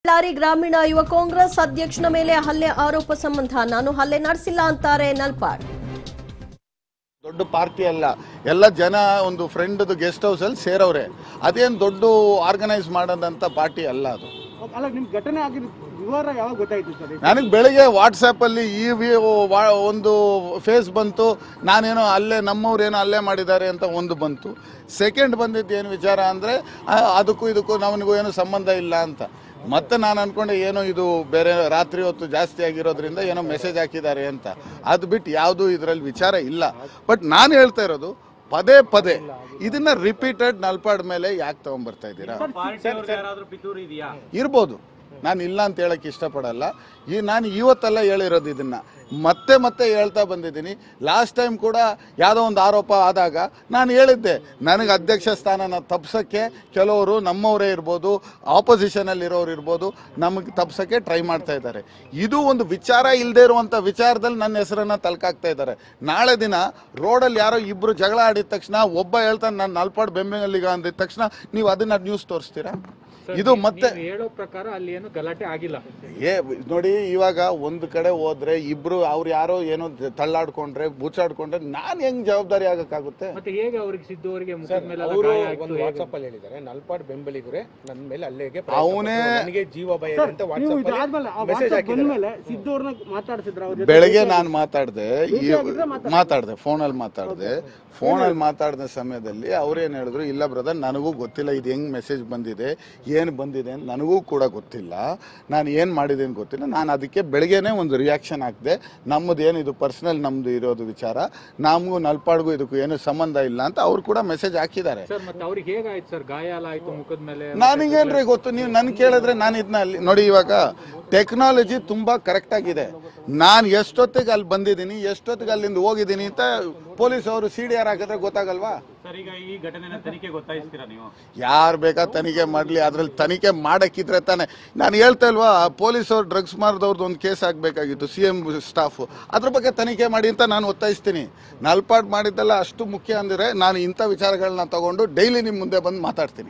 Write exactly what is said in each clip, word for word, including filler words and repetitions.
ಬಳ್ಳಾರಿ ಗ್ರಾಮೀಣ ಯುವ ಕಾಂಗ್ರೆಸ್ ಅಧ್ಯಕ್ಷನ ಮೇಲೆ ಹಲ್ಲೆ ಆರೋಪ ಸಂಬಂಧ ನಾನು ಹಲ್ಲೆ ನಡೆಸಿಲ್ಲ ಅಂತಾರೆ ನಲ್ಪಾಡ್. ದೊಡ್ಡ ಪಾರ್ಟಿ ಅಲ್ಲ, ಎಲ್ಲ ಜನ ಒಂದು ಫ್ರೆಂಡ್ ಗೆಸ್ಟ್ ಹೌಸ್ ಅಲ್ಲಿ ಸೇರವ್ರೆ. ಅದೇನು ದೊಡ್ಡ ಆರ್ಗನೈಸ್ ಮಾಡೋದಂತ ಪಾರ್ಟಿ ಅಲ್ಲ ಅದು. ಅಲ್ಲ, ನಿಮ್ ಘಟನೆ ಆಗಿರೋ ವಿವರ ಯಾವಾಗ ಗೊತ್ತಾಯ್ತು ಸರ್? ನನಗೆ ಬೆಳಿಗ್ಗೆ ವಾಟ್ಸಪ್ ಅಲ್ಲಿ ಈ ಒಂದು ಫೇಸ್ ಬಂತು, ನಾನೇನೋ ಅಲ್ಲೇ ನಮ್ಮವ್ರೇನೋ ಅಲ್ಲೇ ಮಾಡಿದ್ದಾರೆ ಅಂತ ಒಂದು ಬಂತು. ಸೆಕೆಂಡ್ ಬಂದಿದ್ದು ಏನು ವಿಚಾರ ಅಂದರೆ ಅದಕ್ಕೂ ಇದಕ್ಕೂ ನಮನಿಗೂ ಏನು ಸಂಬಂಧ ಇಲ್ಲ ಅಂತ. ಮತ್ತೆ ನಾನು ಅನ್ಕೊಂಡೆ ಏನೋ ಇದು ಬೇರೆ ರಾತ್ರಿ ಹೊತ್ತು ಜಾಸ್ತಿ ಆಗಿರೋದ್ರಿಂದ ಏನೋ ಮೆಸೇಜ್ ಹಾಕಿದ್ದಾರೆ ಅಂತ. ಅದು ಬಿಟ್ಟು ಯಾವುದೂ ಇದರಲ್ಲಿ ವಿಚಾರ ಇಲ್ಲ. ಬಟ್ ನಾನು ಹೇಳ್ತಾ ಇರೋದು ಪದೇ ಪದೇ ಇದನ್ನ ರಿಪೀಟೆಡ್ ನಲ್ಪಾಡ್ ಮೇಲೆ ಯಾಕೆ ತಗೊಂಡ್ಬರ್ತಾ ಇದ್ದೀರಾ? ಇರ್ಬೋದು, ನಾನು ಇಲ್ಲ ಅಂತ ಹೇಳಕ್ಕೆ ಇಷ್ಟಪಡಲ್ಲ. ಈ ನಾನು ಇವತ್ತೆಲ್ಲ ಹೇಳಿರೋದು ಇದನ್ನು ಮತ್ತೆ ಮತ್ತೆ ಹೇಳ್ತಾ ಬಂದಿದ್ದೀನಿ. ಲಾಸ್ಟ್ ಟೈಮ್ ಕೂಡ ಯಾವುದೋ ಒಂದು ಆರೋಪ ಆದಾಗ ನಾನು ಹೇಳಿದ್ದೆ, ನನಗೆ ಅಧ್ಯಕ್ಷ ಸ್ಥಾನನ ತಪ್ಸೋಕ್ಕೆ ಕೆಲವರು ನಮ್ಮವರೇ ಇರ್ಬೋದು, ಆಪೋಸಿಷನಲ್ಲಿರೋರು ಇರ್ಬೋದು, ನಮಗೆ ತಪ್ಸೋಕ್ಕೆ ಟ್ರೈ ಮಾಡ್ತಾ ಇದ್ದಾರೆ. ಇದು ಒಂದು ವಿಚಾರ ಇಲ್ಲದೆ ಇರುವಂಥ ವಿಚಾರದಲ್ಲಿ ನನ್ನ ಹೆಸರನ್ನು ತಲಕಾಕ್ತಾ ಇದ್ದಾರೆ. ನಾಳೆ ದಿನ ರೋಡಲ್ಲಿ ಯಾರೋ ಇಬ್ಬರು ಜಗಳ ಆಡಿದ ತಕ್ಷಣ ಒಬ್ಬ ಹೇಳ್ತಾನೆ ನಾನು ನಲ್ಪಾಡ್ ಬೆಂಬಲಿಗ ಅಂದಿದ ತಕ್ಷಣ ನೀವು ಅದನ್ನು ನ್ಯೂಸ್ ತೋರಿಸ್ತೀರಾ? ಇದು ಮತ್ತೆ ಹೇಳೋ ಪ್ರಕಾರ ಅಲ್ಲಿ ಏನು ಗಲಾಟೆ ಆಗಿಲ್ಲ. ಏ ನೋಡಿ, ಇವಾಗ ಒಂದು ಕಡೆ ಹೋದ್ರೆ ಇಬ್ರು ಅವ್ರು ಯಾರೋ ಏನೋ ತಳ್ಳಾಡ್ಕೊಂಡ್ರೆ ಬೂಚಾಡ್ಕೊಂಡ್ರೆ ನಾನು ಹೆಂಗ್ ಜವಾಬ್ದಾರಿ ಆಗಕ್ಕಾಗುತ್ತೆ? ಮತ್ತೆ ಹೇಗೆ ಅವ್ರಿಗೆ ಸಿದ್ದು ಅವರಿಗೆ ವಾಟ್ಸ್ಆಪ್ ಅಲ್ಲಿ ಹೇಳಿದ್ದಾರೆ ನಲ್ಪಾಡ್ ಬೆಂಬಲಿಗರೆ ನನ್ನ ಮೇಲೆ ಅಲ್ಲೆಗೆ ಅವನೇ ನನಗೆ ಜೀವ ಭಯ ಅಂತ ವಾಟ್ಸ್ಆಪ್ ಮೆಸೇಜ್ ಹಾಕಿದ್ದಾರೆ. ಸಿದ್ದು ಅವ್ರನ್ನ ಮಾತಾಡ್ತಿದ್ರ? ಬೆಳಗ್ಗೆ ನಾನು ಮಾತಾಡ್ದೆ ಮಾತಾಡ್ದೆ ಫೋನಲ್ಲಿ ಮಾತಾಡ್ದೆ ಫೋನಲ್ಲಿ ಮಾತಾಡಿದ ಸಮಯದಲ್ಲಿ ಅವ್ರೇನು ಹೇಳಿದ್ರು, ಇಲ್ಲ ಬ್ರದರ್ ನನಗೂ ಗೊತ್ತಿಲ್ಲ ಇದು ಹೆಂಗ್ ಮೆಸೇಜ್ ಬಂದಿದೆ, ಏನು ಬಂದಿದೆ ಅಂತ ನನಗೂ ಕೂಡ ಗೊತ್ತಿಲ್ಲ, ನಾನು ಏನು ಮಾಡಿದ್ದೀನಿ ಗೊತ್ತಿಲ್ಲ. ನಾನು ಅದಕ್ಕೆ ಬೆಳಗ್ಗೆನೇ ಒಂದು ರಿಯಾಕ್ಷನ್ ಹಾಕಿದೆ, ನಮ್ಮದು ಏನು ಇದು ಪರ್ಸನಲ್ ನಮ್ಮದು ಇರೋದು ವಿಚಾರ, ನಮಗೂ ನಲ್ಪಾಡ್ಗೂ ಇದಕ್ಕೂ ಏನು ಸಂಬಂಧ ಇಲ್ಲ ಅಂತ ಅವ್ರು ಕೂಡ ಮೆಸೇಜ್ ಹಾಕಿದ್ದಾರೆ. ನನಗೇನ್ರಿ ಗೊತ್ತು, ನೀವು ನನ್ಗೆ ಕೇಳಿದ್ರೆ ನಾನು ಇದನ್ನ ಅಲ್ಲಿ ನೋಡಿ. ಇವಾಗ ಟೆಕ್ನಾಲಜಿ ತುಂಬ ಕರೆಕ್ಟ್ ಆಗಿದೆ. ನಾನು ಎಷ್ಟೊತ್ತಿಗೆ ಅಲ್ಲಿ ಬಂದಿದ್ದೀನಿ, ಎಷ್ಟೊತ್ತಿಗೆ ಅಲ್ಲಿಂದ ಹೋಗಿದ್ದೀನಿ ಅಂತ ಪೊಲೀಸ್ ಅವರು ಸಿ ಡಿ ಆರ್ ಹಾಕಿದ್ರೆ ಗೊತ್ತಾಗಲ್ವಾ? ಯಾರು ಬೇಕಾ ತನಿಖೆ ಮಾಡಲಿ, ಅದ್ರಲ್ಲಿ ತನಿಖೆ ಮಾಡಕ್ಕಿದ್ರೆ ತಾನೆ. ನಾನು ಹೇಳ್ತಾ ಇಲ್ವಾ, ಪೊಲೀಸ್ ಅವ್ರು ಡ್ರಗ್ಸ್ ಮಾರ್ದವ್ರದ್ದು ಒಂದು ಕೇಸ್ ಆಗಬೇಕಾಗಿತ್ತು, ಸಿ ಎಂ ಸ್ಟಾಫ್, ಅದ್ರ ಬಗ್ಗೆ ತನಿಖೆ ಮಾಡಿ ಅಂತ ನಾನು ಒತ್ತಾಯಿಸ್ತೀನಿ. ನಲ್ಪಾಡ್ ಮಾಡಿದ್ದೆಲ್ಲ ಅಷ್ಟು ಮುಖ್ಯ ಅಂದರೆ ನಾನು ಇಂಥ ವಿಚಾರಗಳನ್ನ ತಗೊಂಡು ಡೈಲಿ ನಿಮ್ಮ ಮುಂದೆ ಬಂದು ಮಾತಾಡ್ತೀನಿ.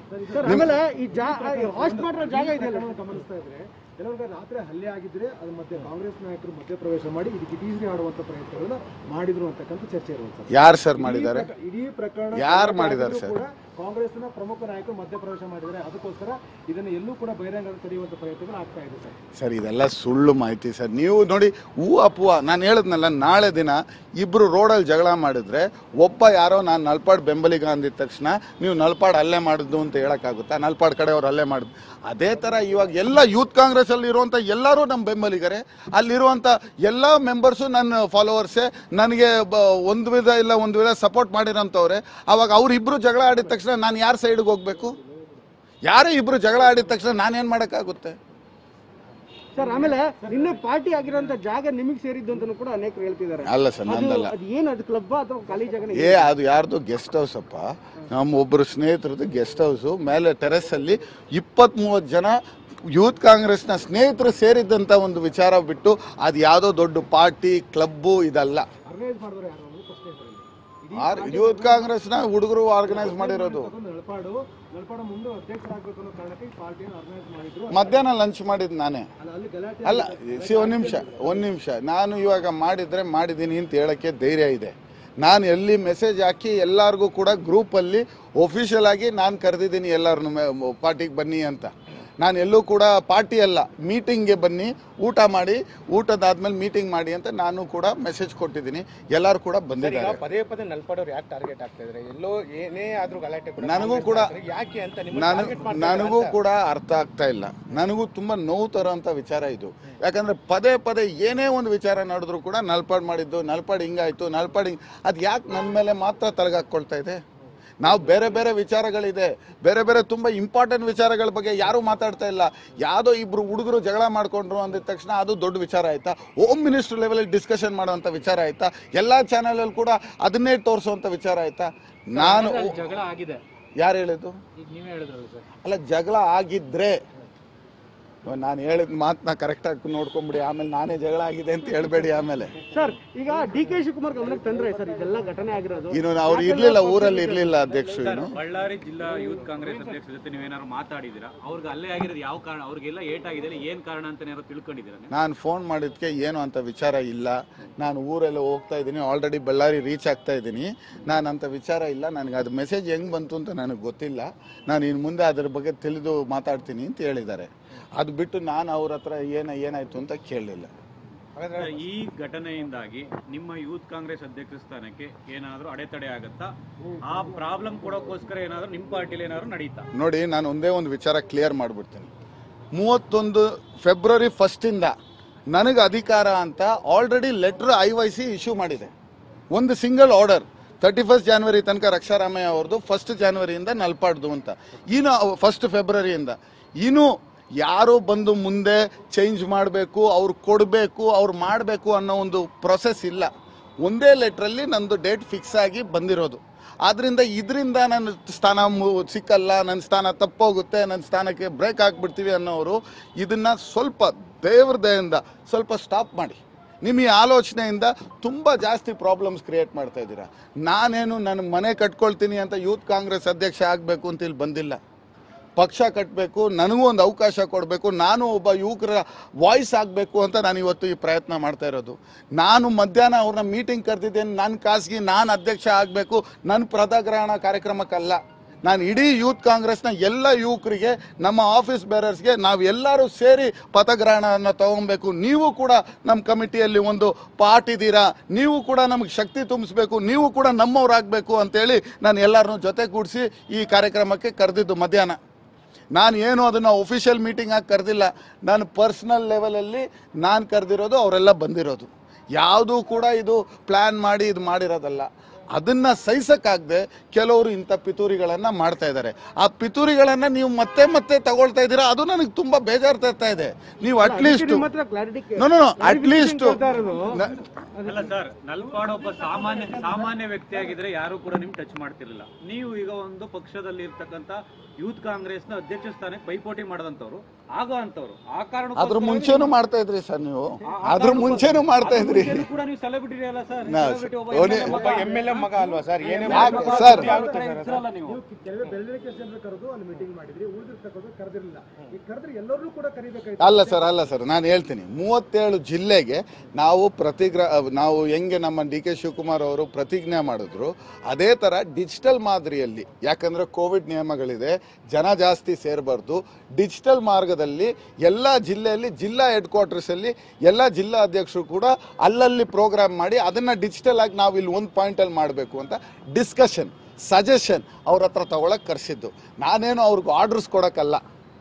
ಕೆಲವರಿಗೆ ರಾತ್ರಿ ಹಲ್ಲೆ ಆಗಿದ್ರೆ ಅದ್ರ ಮಧ್ಯೆ ಕಾಂಗ್ರೆಸ್ ನಾಯಕರು ಮಧ್ಯಪ್ರವೇಶ ಮಾಡಿ ಇದಕ್ಕೆ ಟೀಸರಿ ಆಡುವಂತ ಪ್ರಯತ್ನಗಳನ್ನ ಮಾಡಿದ್ರು ಅಂತಕ್ಕಂಥ ಚರ್ಚೆ ಇರುವಂತ. ಯಾರು ಸರ್ ಮಾಡಿದ್ದಾರೆ? ಇಡೀ ಪ್ರಕರಣ ಯಾರು ಮಾಡಿದ್ದಾರೆ ಸರ್? ಕಾಂಗ್ರೆಸ್ನ ಪ್ರಮುಖ ನಾಯಕರು ಮಧ್ಯಪ್ರವೇಶ ಮಾಡಿದರೆ ಅದಕ್ಕೋಸ್ಕರ ಇದನ್ನು ಎಲ್ಲೂ ಕೂಡ ಬಹಿರಂಗ ತೆರೆಯುವಂತ ಪ್ರಯತ್ನಗಳು ಆಗ್ತಾ ಇದೆ ಸರ್. ಸರ್ ಇದೆಲ್ಲ ಸುಳ್ಳು ಮಾಹಿತಿ ಸರ್. ನೀವು ನೋಡಿ, ಹೂ ಅಪುವ ನಾನು ಹೇಳಿದ್ನಲ್ಲ, ನಾಳೆ ದಿನ ಇಬ್ರು ರೋಡಲ್ಲಿ ಜಗಳ ಮಾಡಿದ್ರೆ ಒಬ್ಬ ಯಾರೋ ನಾನು ನಲ್ಪಾಡ್ ಬೆಂಬಲಿಗ ಅಂದಿದ ತಕ್ಷಣ ನೀವು ನಲ್ಪಾಡ್ ಅಲ್ಲೇ ಮಾಡಿದ್ದು ಅಂತ ಹೇಳೋಕ್ಕಾಗುತ್ತಾ? ನಲ್ಪಾಡ್ ಕಡೆ ಅವ್ರು ಅಲ್ಲೇ ಮಾಡಿದ್ದು. ಅದೇ ಥರ ಇವಾಗ ಎಲ್ಲ ಯೂತ್ ಕಾಂಗ್ರೆಸ್ ಅಲ್ಲಿ ಇರುವಂಥ ಎಲ್ಲರೂ ನಮ್ಮ ಬೆಂಬಲಿಗರೇ, ಅಲ್ಲಿರುವಂಥ ಎಲ್ಲ ಮೆಂಬರ್ಸು ನನ್ನ ಫಾಲೋವರ್ಸೇ, ನನಗೆ ಒಂದು ವಿಧ ಇಲ್ಲ ಒಂದು ವಿಧ ಸಪೋರ್ಟ್ ಮಾಡಿರೋಂಥವ್ರೆ. ಅವಾಗ ಅವರಿಬ್ಬರು ಜಗಳ ಆಡಿದ ತಕ್ಷಣ ನಾನು ಯಾರ ಸೈಡ್ಗೆ ಹೋಗ್ಬೇಕು? ಯಾರೇ ಇಬ್ರು ಜಗಳ ಆಡಿದ ತಕ್ಷಣ ನಾನೇನು ಮಾಡೋಕ್ಕಾಗುತ್ತೆ ಸರ್? ಆಮೇಲೆ ನಿನ್ನೆ ಪಾರ್ಟಿ ಆಗಿರೋಂಥ ಜಾಗ ನಿಮಗೆ ಸೇರಿದ್ದು ಅಂತ ಕೂಡ ಅನೇಕರು ಹೇಳ್ತಿದ್ದಾರೆ. ಅಲ್ಲ ಸರ್, ನಂದಲ್ಲ. ಅದು ಏನು, ಅದು ಕ್ಲಬ್ ಅಥವಾ ಖಾಲಿ ಜಾಗ? ಏ ಅದು ಯಾರ್ದು ಗೆಸ್ಟ್ ಹೌಸ್ ಅಪ್ಪ, ನಮ್ಮ ಒಬ್ಬರು ಸ್ನೇಹಿತರದ್ದು ಗೆಸ್ಟ್ ಹೌಸು. ಮೇಲೆ ಟೆರೆಸ್ ಅಲ್ಲಿ ಇಪ್ಪತ್ತ್ ಮೂವತ್ತು ಜನ ಯೂತ್ ಕಾಂಗ್ರೆಸ್ನ ಸ್ನೇಹಿತರು ಸೇರಿದ್ದಂಥ ಒಂದು ವಿಚಾರ ಬಿಟ್ಟು ಅದು ಯಾವುದೋ ದೊಡ್ಡ ಪಾರ್ಟಿ ಕ್ಲಬ್ಬು ಇದಲ್ಲ. ಯೂತ್ ಕಾಂಗ್ರೆಸ್ನ ಹುಡುಗರು ಆರ್ಗನೈಸ್ ಮಾಡಿರೋದು. ಮಧ್ಯಾಹ್ನ ಲಂಚ್ ಮಾಡಿದ್ದು ನಾನೇ ಅಲ್ಲ. ಸಿ ಒಂದು ನಿಮಿಷ ಒಂದು ನಿಮಿಷ ನಾನು ಇವಾಗ ಮಾಡಿದರೆ ಮಾಡಿದ್ದೀನಿ ಅಂತ ಹೇಳೋಕ್ಕೆ ಧೈರ್ಯ ಇದೆ. ನಾನು ಎಲ್ಲಿ ಮೆಸೇಜ್ ಹಾಕಿ ಎಲ್ಲರಿಗೂ ಕೂಡ ಗ್ರೂಪಲ್ಲಿ ಒಫಿಷಿಯಲ್ ಆಗಿ ನಾನು ಕರೆದಿದ್ದೀನಿ ಎಲ್ಲರನ್ನು ಪಾರ್ಟಿಗೆ ಬನ್ನಿ ಅಂತ. ನಾನು ಎಲ್ಲೂ ಕೂಡ ಪಾರ್ಟಿ ಅಲ್ಲ, ಮೀಟಿಂಗ್ಗೆ ಬನ್ನಿ, ಊಟ ಮಾಡಿ, ಊಟದಾದ್ಮೇಲೆ ಮೀಟಿಂಗ್ ಮಾಡಿ ಅಂತ ನಾನು ಕೂಡ ಮೆಸೇಜ್ ಕೊಟ್ಟಿದ್ದೀನಿ. ಎಲ್ಲರೂ ಕೂಡ ಬಂದಿದ್ದಾರೆ. ಪದೇ ಪದೇ ನಲ್ಪಾಡೋರು ಯಾಕೆ ಟಾರ್ಗೆಟ್ ಆಗ್ತಾ ಇದ್ದಾರೆ? ಎಲ್ಲೋ ಏನೇ ಆದ್ರೂ ಗಲಾಟೆ ನನಗೂ ಕೂಡ ಯಾಕೆ ಅಂತ ನನಗೂ ಕೂಡ ಅರ್ಥ ಆಗ್ತಾ ಇಲ್ಲ. ನನಗೂ ತುಂಬ ನೋವು ತರೋಂಥ ವಿಚಾರ ಇದು. ಯಾಕಂದರೆ ಪದೇ ಪದೇ ಏನೇ ಒಂದು ವಿಚಾರ ನಡೆದ್ರು ಕೂಡ ನಲ್ಪಾಡ್ ಮಾಡಿದ್ದು, ನಲ್ಪಾಡ್ ಹಿಂಗಾಯಿತು, ನಲ್ಪಾಡ್ ಹಿಂಗೆ, ಅದು ಯಾಕೆ ನನ್ನ ಮೇಲೆ ಮಾತ್ರ ತಲೆಗಾಕ್ಕೊಳ್ತಾ ಇದೆ? ನಾವು ಬೇರೆ ಬೇರೆ ವಿಚಾರಗಳಿದೆ, ಬೇರೆ ಬೇರೆ ತುಂಬ ಇಂಪಾರ್ಟೆಂಟ್ ವಿಚಾರಗಳ ಬಗ್ಗೆ ಯಾರೂ ಮಾತಾಡ್ತಾ ಇಲ್ಲ. ಯಾವುದೋ ಇಬ್ಬರು ಹುಡುಗರು ಜಗಳ ಮಾಡಿಕೊಂಡ್ರು ಅಂದಿದ ತಕ್ಷಣ ಅದು ದೊಡ್ಡ ವಿಚಾರ ಆಯಿತಾ? ಹೋಮ್ ಮಿನಿಸ್ಟರ್ ಲೆವೆಲಲ್ಲಿ ಡಿಸ್ಕಷನ್ ಮಾಡೋವಂಥ ವಿಚಾರ ಆಯಿತಾ? ಎಲ್ಲ ಚಾನಲಲ್ಲಿ ಕೂಡ ಅದನ್ನೇ ತೋರಿಸುವಂಥ ವಿಚಾರ ಆಯಿತಾ? ನಾನು ಜಗಳ ಆಗಿದೆ ಯಾರು ಹೇಳಿದ್ದು? ನೀವೇ ಹೇಳಿದ್ರು ಸರ್. ಅಲ್ಲ, ಜಗಳ ಆಗಿದ್ರೆ ನಾನು ಹೇಳಿದ ಮಾತನ್ನ ಕರೆಕ್ಟಾಗಿ ನೋಡ್ಕೊಂಬಿಡಿ, ಆಮೇಲೆ ನಾನೇ ಜಗಳ ಆಗಿದೆ ಅಂತ ಹೇಳ್ಬೇಡಿ ಆಮೇಲೆ. ಸರ್ ಈಗ ಡಿ ಕೆ ಶಿವಕುಮಾರ್ ಗಮನಕ್ಕೆ ತಂದ್ರೆ ಸರ್ ಇದೆಲ್ಲ ಘಟನೆ ಆಗಿರೋದು, ಇನ್ನು ಅವ್ರು ಇರ್ಲಿಲ್ಲ, ಊರಲ್ಲಿ ಇರ್ಲಿಲ್ಲ ಅಧ್ಯಕ್ಷರು. ಇನ್ನು ಬಳ್ಳಾರಿ ಜಿಲ್ಲಾ ಯೂತ್ ಕಾಂಗ್ರೆಸ್ ಅಧ್ಯಕ್ಷರ ಜೊತೆ ನೀವೇನಾದ್ರು ಮಾತಾಡಿದ್ದೀರಾ? ಅವ್ರಿಗೆ ಅಲ್ಲೇ ಆಗಿರೋದು ಯಾವ ಕಾರಣ, ಅವ್ರಿಗೆಲ್ಲ ಏಟ್ ಆಗಿದೆ, ಏನ್ ಕಾರಣ ಅಂತ ಏನಾದ್ರು ತಿಳ್ಕೊಂಡಿದ್ದೀರಾ? ನಾನು ಫೋನ್ ಮಾಡಿದ್ಕೆ ಏನು ಅಂತ ವಿಚಾರ ಇಲ್ಲ. ನಾನು ಊರೆಲ್ಲ ಹೋಗ್ತಾ ಇದ್ದೀನಿ, ಆಲ್ರೆಡಿ ಬಳ್ಳಾರಿ ರೀಚ್ ಆಗ್ತಾ ಇದ್ದೀನಿ. ನಾನು ಅಂತ ವಿಚಾರ ಇಲ್ಲ. ನನಗೆ ಅದು ಮೆಸೇಜ್ ಹೆಂಗೆ ಬಂತು ಅಂತ ನನಗೆ ಗೊತ್ತಿಲ್ಲ. ನಾನು ಇನ್ನು ಮುಂದೆ ಅದ್ರ ಬಗ್ಗೆ ತಿಳಿದು ಮಾತಾಡ್ತೀನಿ ಅಂತ ಹೇಳಿದ್ದಾರೆ. ಅದು ಬಿಟ್ಟು ನಾನು ಅವ್ರ ಹತ್ರ ಏನ ಏನಾಯ್ತು ಅಂತ ಕೇಳಲಿಲ್ಲ. ಈ ಘಟನೆಯಿಂದಾಗಿ ನಿಮ್ಮ ಯೂತ್ ಕಾಂಗ್ರೆಸ್ ಅಧ್ಯಕ್ಷ ಸ್ಥಾನಕ್ಕೆ ಏನಾದರೂ ಅಡೆತಡೆ ಆಗುತ್ತಾ? ಆ ಪ್ರಾಬ್ಲಮ್ ಕೊಡೋಕ್ಕೋಸ್ಕರ ಏನಾದರೂ ನಿಮ್ಮ ಪಾರ್ಟಿಲಿ ಏನಾದರೂ ನಡೀತಾ? ನೋಡಿ, ನಾನು ಒಂದೇ ಒಂದು ವಿಚಾರ ಕ್ಲಿಯರ್ ಮಾಡಿಬಿಡ್ತೀನಿ. ಮೂವತ್ತೊಂದು ಫೆಬ್ರವರಿ ಫಸ್ಟಿಂದ ನನಗೆ ಅಧಿಕಾರ ಅಂತ already letter I Y C issue ಮಾಡಿದೆ. ಒಂದು single order thirty first January ತನಕ ರಕ್ಷಾರಾಮಯ್ಯ ಅವ್ರದ್ದು, ಫಸ್ಟ್ ಜಾನ್ವರಿಯಿಂದ ನಲ್ಪಾಡ್ದು ಅಂತ. ಇನ್ನು ಫಸ್ಟ್ ಫೆಬ್ರವರಿಯಿಂದ ಇನ್ನು ಯಾರು ಬಂದು ಮುಂದೆ ಚೇಂಜ್ ಮಾಡಬೇಕು, ಅವ್ರು ಕೊಡಬೇಕು, ಅವ್ರು ಮಾಡಬೇಕು ಅನ್ನೋ ಒಂದು ಪ್ರೊಸೆಸ್ ಇಲ್ಲ. ಒಂದೇ ಲೆಟ್ರಲ್ಲಿ ನಂದು ಡೇಟ್ ಫಿಕ್ಸ್ ಆಗಿ ಬಂದಿರೋದು. ಆದ್ದರಿಂದ ಇದರಿಂದ ನನ್ನ ಸ್ಥಾನ ಸಿಕ್ಕಲ್ಲ, ನನ್ನ ಸ್ಥಾನ ತಪ್ಪೋಗುತ್ತೆ, ನನ್ನ ಸ್ಥಾನಕ್ಕೆ ಬ್ರೇಕ್ ಹಾಕ್ಬಿಡ್ತೀವಿ ಅನ್ನೋರು ಇದನ್ನು ಸ್ವಲ್ಪ ದೇವ್ರ ದಯೆಯಿಂದ ಸ್ವಲ್ಪ ಸ್ಟಾಪ್ ಮಾಡಿ. ನಿಮ್ಮ ಈ ಆಲೋಚನೆಯಿಂದ ತುಂಬ ಜಾಸ್ತಿ ಪ್ರಾಬ್ಲಮ್ಸ್ ಕ್ರಿಯೇಟ್ ಮಾಡ್ತಾ ಇದ್ದೀರಾ. ನಾನೇನು ನನ್ನ ಮನೆ ಕಟ್ಕೊಳ್ತೀನಿ ಅಂತ ಯೂತ್ ಕಾಂಗ್ರೆಸ್ ಅಧ್ಯಕ್ಷ ಆಗಬೇಕು ಅಂತ ಇಲ್ಲಿ ಬಂದಿಲ್ಲ. ಪಕ್ಷ ಕಟ್ಟಬೇಕು, ನನಗೂ ಒಂದು ಅವಕಾಶ ಕೊಡಬೇಕು, ನಾನು ಒಬ್ಬ ಯುವಕರ ವಾಯ್ಸ್ ಆಗಬೇಕು ಅಂತ ನಾನು ಇವತ್ತು ಈ ಪ್ರಯತ್ನ ಮಾಡ್ತಾ ಇರೋದು. ನಾನು ಮಧ್ಯಾಹ್ನ ಅವ್ರನ್ನ ಮೀಟಿಂಗ್ ಕರೆದಿದ್ದೇನೆ, ನನ್ನ ಖಾಸಗಿ ನಾನು ಅಧ್ಯಕ್ಷ ಆಗಬೇಕು, ನನ್ನ ಪದಗ್ರಹಣ ಕಾರ್ಯಕ್ರಮಕ್ಕಲ್ಲ. ನಾನು ಇಡೀ ಯೂತ್ ಕಾಂಗ್ರೆಸ್ನ ಎಲ್ಲ ಯುವಕರಿಗೆ, ನಮ್ಮ ಆಫೀಸ್ ಬೇರರ್ಸ್ಗೆ ನಾವೆಲ್ಲರೂ ಸೇರಿ ಪಥಗ್ರಹಣವನ್ನು ತಗೊಬೇಕು. ನೀವು ಕೂಡ ನಮ್ಮ ಕಮಿಟಿಯಲ್ಲಿ ಒಂದು ಪಾರ್ಟ್ ಇದ್ದೀರಾ, ನೀವು ಕೂಡ ನಮಗೆ ಶಕ್ತಿ ತುಂಬಿಸ್ಬೇಕು, ನೀವು ಕೂಡ ನಮ್ಮವರಾಗಬೇಕು ಅಂತೇಳಿ ನಾನು ಎಲ್ಲರನ್ನೂ ಜೊತೆಗೂಡಿಸಿ ಈ ಕಾರ್ಯಕ್ರಮಕ್ಕೆ ಕರೆದಿದ್ದು ಮಧ್ಯಾಹ್ನ. ನಾನು ಏನು ಅದನ್ನು ಒಫಿಷಿಯಲ್ ಮೀಟಿಂಗ್ ಆಗಿ ಕರೆದಿಲ್ಲ, ನಾನು ಪರ್ಸ್ನಲ್ ಲೆವೆಲಲ್ಲಿ ನಾನು ಕರೆದಿರೋದು, ಅವರೆಲ್ಲ ಬಂದಿರೋದು. ಯಾವುದೂ ಕೂಡ ಇದು ಪ್ಲ್ಯಾನ್ ಮಾಡಿ ಇದು ಮಾಡಿರೋದಲ್ಲ. ಅದನ್ನು ಸಹಿಸಕ್ಕಾಗದೆ ಕೆಲವರು ಇಂಥ ಪಿತೂರಿಗಳನ್ನು ಮಾಡ್ತಾ ಇದ್ದಾರೆ. ಆ ಪಿತೂರಿಗಳನ್ನು ನೀವು ಮತ್ತೆ ಮತ್ತೆ ತಗೊಳ್ತಾ ಇದ್ದೀರಾ, ಅದು ನನಗೆ ತುಂಬ ಬೇಜಾರು ತರ್ತಾ ಇದೆ. ನೀವು ಅಟ್ಲೀಸ್ಟ್ ನೋ ನೋ ಅಟ್ಲೀಸ್ಟ್ ಅಲ್ಲ ಸರ್, ನಲ್ಪಾಡ್ ಒಬ್ಬ ಸಾಮಾನ್ಯ ಸಾಮಾನ್ಯ ವ್ಯಕ್ತಿಯಾಗಿದ್ರೆ ಯಾರು ಕೂಡ ನಿಮ್ ಟಚ್ ಮಾಡ್ತಿರ್ಲಿಲ್ಲ. ನೀವು ಈಗ ಒಂದು ಪಕ್ಷದಲ್ಲಿ ಇರ್ತಕ್ಕಂಥ ಯೂತ್ ಕಾಂಗ್ರೆಸ್ ನ ಅಧ್ಯಕ್ಷ ಸ್ಥಾನಕ್ಕೆ ಪೈಪೋಟಿ ಮಾಡದಂತವ್ರು, ಆಗೋ ಅಂತವ್ರು. ಆ ಕಾರಣ ಅದ್ರ ಮುಂಚೆನೂ ಮಾಡ್ತಾ ಇದ್ರಿ ಸರ್, ನೀವು ಅದ್ರ ಮುಂಚೆನೂ ಮಾಡ್ತಾ ಇದ್ರಿ ಕೂಡ ನೀವು ಸೆಲೆಬ್ರಿಟಿ ಅಲ್ಲ ಸರ್, ಎಂ ಎಲ್ ಎ ಮಗ ಅಲ್ವಾ ಸರ್? ಏನೇ ಸರ್ ನೀವು ಬೆಳವಣಿಗೆ ಜನರು ಕರೆದು ಅಲ್ಲಿ ಮೀಟಿಂಗ್ ಮಾಡಿದ್ರಿ, ಉಳಿದಿರ್ತಕ್ಕಂಥ ಕರೆದಿರಲಿಲ್ಲ. ಈ ಕರೆದ್ರೆ ಎಲ್ಲರೂ ಕೂಡ ಕರಿಬೇಕಾಯ್ತು. ಅಲ್ಲ ಸರ್, ಅಲ್ಲ ಸರ್, ನಾನು ಹೇಳ್ತೀನಿ, ಮೂವತ್ತೇಳು ಜಿಲ್ಲೆಗೆ ನಾವು ಪ್ರತಿಗ್ರ ನಾವು ಹೆಂಗೆ ನಮ್ಮ ಡಿ ಕೆ ಶಿವಕುಮಾರ್ ಅವರು ಪ್ರತಿಜ್ಞೆ ಮಾಡಿದ್ರು, ಅದೇ ಥರ ಡಿಜಿಟಲ್ ಮಾದರಿಯಲ್ಲಿ, ಯಾಕಂದರೆ ಕೋವಿಡ್ ನಿಯಮಗಳಿದೆ, ಜನ ಜಾಸ್ತಿ ಸೇರಬಾರ್ದು, ಡಿಜಿಟಲ್ ಮಾರ್ಗದಲ್ಲಿ ಎಲ್ಲ ಜಿಲ್ಲೆಯಲ್ಲಿ ಜಿಲ್ಲಾ ಹೆಡ್ ಕ್ವಾರ್ಟರ್ಸಲ್ಲಿ ಎಲ್ಲ ಜಿಲ್ಲಾ ಅಧ್ಯಕ್ಷರು ಕೂಡ ಅಲ್ಲಲ್ಲಿ ಪ್ರೋಗ್ರಾಮ್ ಮಾಡಿ ಅದನ್ನು ಡಿಜಿಟಲ್ ಆಗಿ ನಾವು ಇಲ್ಲಿ ಒಂದು ಪಾಯಿಂಟಲ್ಲಿ ಮಾಡಬೇಕು ಅಂತ ಡಿಸ್ಕಷನ್ ಸಜೆಷನ್ ಅವ್ರ ಹತ್ರ ತಗೊಳಕ್ಕೆ ಕರೆಸಿದ್ದು. ನಾನೇನು ಅವ್ರಿಗೆ ಆರ್ಡರ್ಸ್ ಕೊಡೋಕ್ಕಲ್ಲ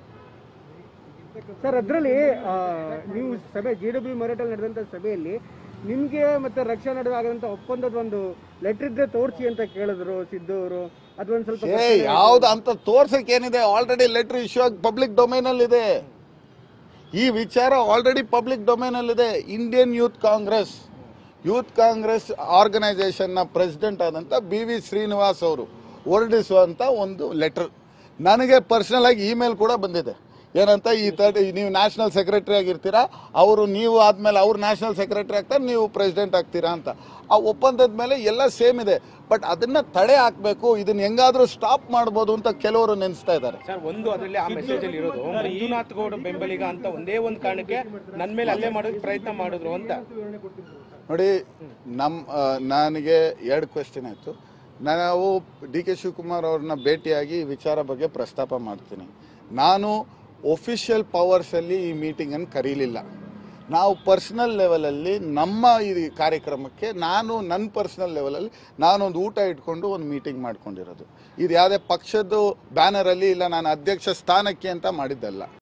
ಸರ್. ಅದರಲ್ಲಿ ನೀವು ಸಭೆ ಜಿ ಡಬ್ಲ್ಯೂ ಮರಾಠಲ್ಲಿ ನಡೆದಂಥ ಸಭೆಯಲ್ಲಿ ನಿಮಗೆ ಮತ್ತೆ ರಕ್ಷಾ ನಡುವೆ ಆಗದಂಥ ಒಪ್ಪಂದದ ಒಂದು ಲೆಟರ್ ಇದ್ರೆ ತೋರಿಸಿ ಅಂತ ಕೇಳಿದ್ರು ಸಿದ್ದು ಅವರು. ಅದೊಂದು ಸ್ವಲ್ಪ ಏ ಯಾವ್ದು ಅಂತ ತೋರ್ಸಕ್ಕೆ ಏನಿದೆ, ಆಲ್ರೆಡಿ ಲೆಟರ್ ಇಶ್ಯೂ ಆಗಿ ಪಬ್ಲಿಕ್ ಡೊಮೈನಲ್ಲಿ ಇದೆ. ಈ ವಿಚಾರ ಆಲ್ರೆಡಿ ಪಬ್ಲಿಕ್ ಡೊಮೈನಲ್ಲಿ ಇದೆ. Indian Youth Congress Youth Congress ಆರ್ಗನೈಸೇಷನ್ನ ಪ್ರೆಸಿಡೆಂಟ್ ಆದಂಥ ಬಿ ವಿ ಶ್ರೀನಿವಾಸ್ ಅವರು ಹೊರಡಿಸುವಂಥ ಒಂದು ಲೆಟರ್ ನನಗೆ ಪರ್ಸನಲ್ ಆಗಿ ಇಮೇಲ್ ಕೂಡ ಬಂದಿದೆ. ಏನಂತ, ಈ ತರ್ಟಿ ನೀವು ನ್ಯಾಷನಲ್ ಸೆಕ್ರೆಟರಿ ಆಗಿರ್ತೀರಾ, ಅವರು ನೀವು ಆದಮೇಲೆ ಅವ್ರು ನ್ಯಾಷನಲ್ ಸೆಕ್ರೆಟರಿ ಆಗ್ತಾರೆ, ನೀವು ಪ್ರೆಸಿಡೆಂಟ್ ಆಗ್ತೀರಾ ಅಂತ. ಆ ಒಪ್ಪಂದದ ಮೇಲೆ ಎಲ್ಲ ಸೇಮ್ ಇದೆ, ಬಟ್ ಅದನ್ನು ತಡೆ ಹಾಕಬೇಕು, ಇದನ್ನು ಹೆಂಗಾದರೂ ಸ್ಟಾಪ್ ಮಾಡ್ಬೋದು ಅಂತ ಕೆಲವರು ನೆನೆಸ್ತಾ ಇದ್ದಾರೆ. ಸರ್, ಒಂದು ಅದರಲ್ಲಿ ಆ ಮೆಸೇಜ್ ಅಲ್ಲಿ ಇರೋದು ಮಂಜುನಾಥ್ ಗೌಡ ಬೆಂಬಲಿಗ ಅಂತ ಒಂದೇ ಒಂದು ಕಾರಣಕ್ಕೆ ನನ್ನ ಮೇಲೆ ಅಲ್ಲೇ ಮಾಡೋಕ್ಕೆ ಪ್ರಯತ್ನ ಮಾಡಿದ್ರು ಅಂತ. ನೋಡಿ, ನಮ್ಮ ನನಗೆ ಎರಡು ಕ್ವೆಶ್ಚನ್ ಆಯಿತು. ನಾವು ಡಿ ಕೆ ಶಿವಕುಮಾರ್ ಅವ್ರನ್ನ ಭೇಟಿಯಾಗಿ ಈ ವಿಚಾರ ಬಗ್ಗೆ ಪ್ರಸ್ತಾಪ ಮಾಡ್ತೀನಿ. ನಾನು ಒಫಿಷಿಯಲ್ ಪವರ್ಸಲ್ಲಿ ಈ ಮೀಟಿಂಗನ್ನು ಕರೀಲಿಲ್ಲ. ನಾವು ಪರ್ಸ್ನಲ್ ಲೆವೆಲಲ್ಲಿ ನಮ್ಮ ಈ ಕಾರ್ಯಕ್ರಮಕ್ಕೆ ನಾನು ನನ್ನ ಪರ್ಸ್ನಲ್ ಲೆವೆಲಲ್ಲಿ ನಾನೊಂದು ಊಟ ಇಟ್ಕೊಂಡು ಒಂದು ಮೀಟಿಂಗ್ ಮಾಡ್ಕೊಂಡಿರೋದು. ಇದು ಯಾವುದೇ ಪಕ್ಷದ ಬ್ಯಾನರಲ್ಲಿ ಇಲ್ಲ, ನಾನು ಅಧ್ಯಕ್ಷ ಸ್ಥಾನಕ್ಕೆ ಅಂತ ಮಾಡಿದ್ದಲ್ಲ.